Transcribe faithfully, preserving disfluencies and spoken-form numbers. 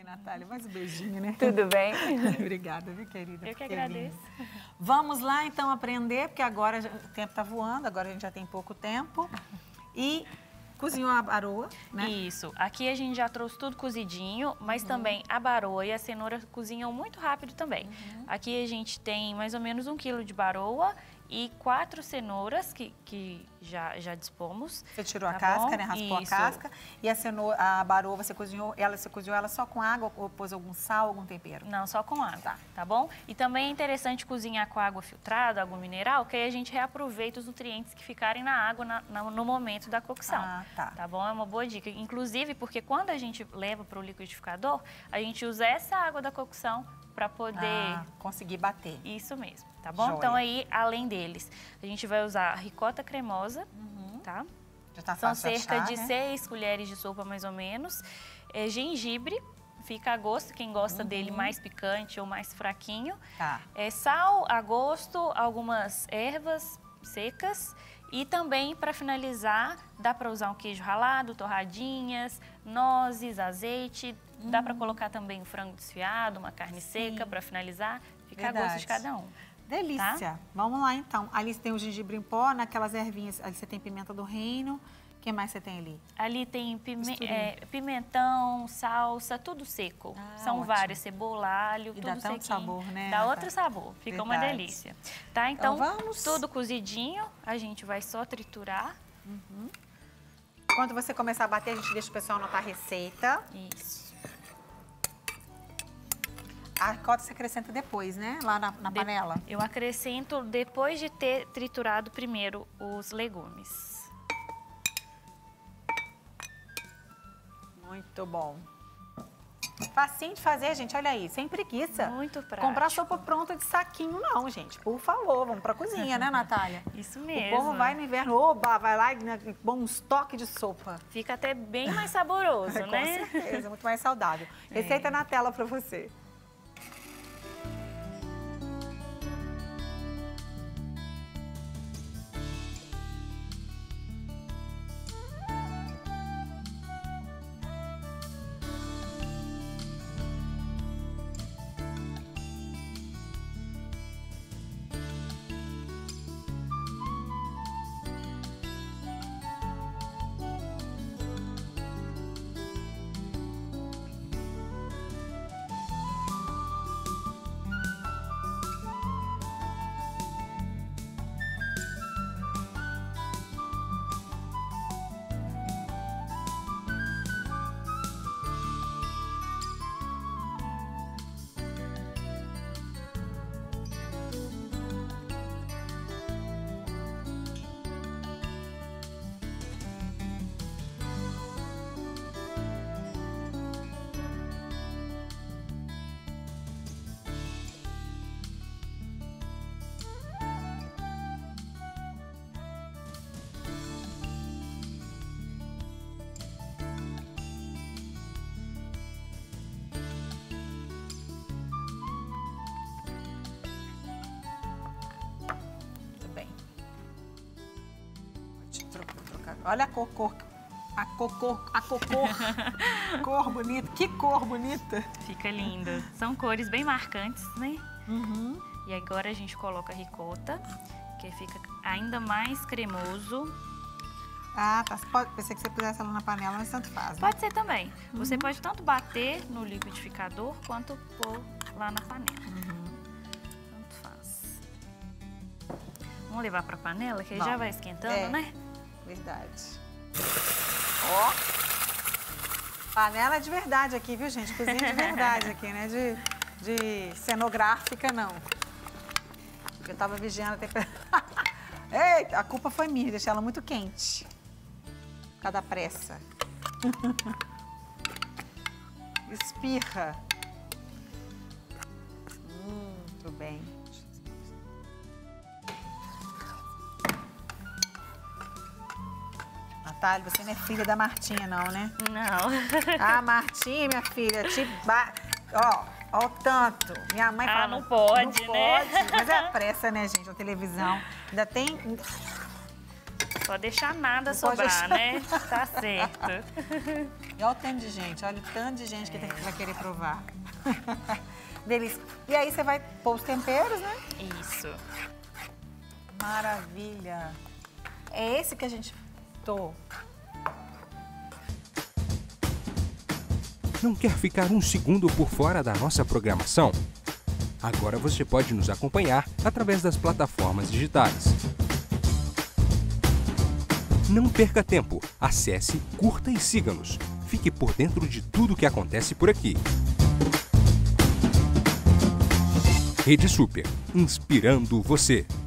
Natália, mais um beijinho, né? Tudo bem? Obrigada, viu, querida? Eu que agradeço. Vamos lá, então, aprender, porque agora já, o tempo está voando, agora a gente já tem pouco tempo. E cozinhou a baroa, né? Isso. Aqui a gente já trouxe tudo cozidinho, mas uhum. também a baroa e a cenoura cozinham muito rápido também. Uhum. Aqui a gente tem mais ou menos um quilo de baroa e quatro cenouras que, que já, já dispomos. Você tirou tá a casca, bom? né? Raspou Isso. a casca. E a cenoura, a baroa, você cozinhou ela, você cozinhou ela só com água ou pôs algum sal, algum tempero? Não, só com água, tá, tá bom? E também é interessante cozinhar com água filtrada, água mineral, que aí a gente reaproveita os nutrientes que ficarem na água na, na, no momento da cocção. Ah, tá. Tá bom? É uma boa dica. Inclusive, porque quando a gente leva para o liquidificador, a gente usa essa água da cocção para poder... Ah, conseguir bater. Isso mesmo, tá bom? Joia. Então aí, além deles, a gente vai usar ricota cremosa, uhum. tá? Já tá São fácil cerca achar, de né? seis colheres de sopa, mais ou menos. É, gengibre, fica a gosto, quem gosta uhum. dele mais picante ou mais fraquinho. Tá. É, sal a gosto, algumas ervas secas. E também, para finalizar, dá para usar um queijo ralado, torradinhas, nozes, azeite. Hum. Dá para colocar também um frango desfiado, uma carne Sim. seca para finalizar. Fica Verdade. a gosto de cada um. Delícia. Tá? Vamos lá, então. Ali você tem o gengibre em pó, naquelas ervinhas. Ali você tem pimenta do reino. O que mais você tem ali? Ali tem pime é, pimentão, salsa, tudo seco. Ah, São ótimo. várias, cebola, alho, e tudo dá tanto sequinho. sabor, né? Dá outro sabor, fica Verdade. uma delícia. Tá? Então, então vamos. tudo cozidinho, a gente vai só triturar. Uhum. Quando você começar a bater, a gente deixa o pessoal anotar a receita. Isso. A ricota você acrescenta depois, né? Lá na, na de panela. Eu acrescento depois de ter triturado primeiro os legumes. Muito bom. Facinho de fazer, gente, olha aí, sem preguiça. Muito prático. Comprar sopa pronta de saquinho não, gente, por favor, vamos pra cozinha, né, Natália? Isso mesmo. O povo vai no inverno, oba, vai lá e bom, uns toques de sopa. Fica até bem mais saboroso, Com né? Com certeza, muito mais saudável. É. Receita na tela pra você. Olha a cor, cor, a cocô, a cocô, cor bonita, que cor bonita. Fica linda. São cores bem marcantes, né? Uhum. E agora a gente coloca a ricota, que fica ainda mais cremoso. Ah, tá. Pode, pensei que você pusesse ela na panela, mas tanto faz, né? Pode ser também. Uhum. Você pode tanto bater no liquidificador, quanto pôr lá na panela. Uhum. Tanto faz. Vamos levar pra panela, que aí Não. já vai esquentando, é. né? Verdade. Ó. Panela de verdade aqui, viu, gente? Cozinha de verdade aqui, né? De, de cenográfica, não. Eu tava vigiando a temperatura. Eita, a culpa foi minha, deixei ela muito quente. Por causa da pressa. Espirra. Hum, muito bem. Natália, você não é filha da Martinha, não, né? Não. Ah, Martinha, minha filha, te ba... Ó, ó o tanto. Minha mãe fala... Ah, não pode, não né? pode. Mas é a pressa, né, gente, a televisão. Ainda tem... Pode deixar nada Não pode sobrar, deixar. né? Tá certo. E olha o tanto de gente, olha o tanto de gente que tem- vai querer provar. Delícia. E aí você vai pôr os temperos, né? Isso. Maravilha. É esse que a gente tô. Não quer ficar um segundo por fora da nossa programação? Agora você pode nos acompanhar através das plataformas digitais. Não perca tempo. Acesse, curta e siga-nos. Fique por dentro de tudo que acontece por aqui. Rede Super, inspirando você.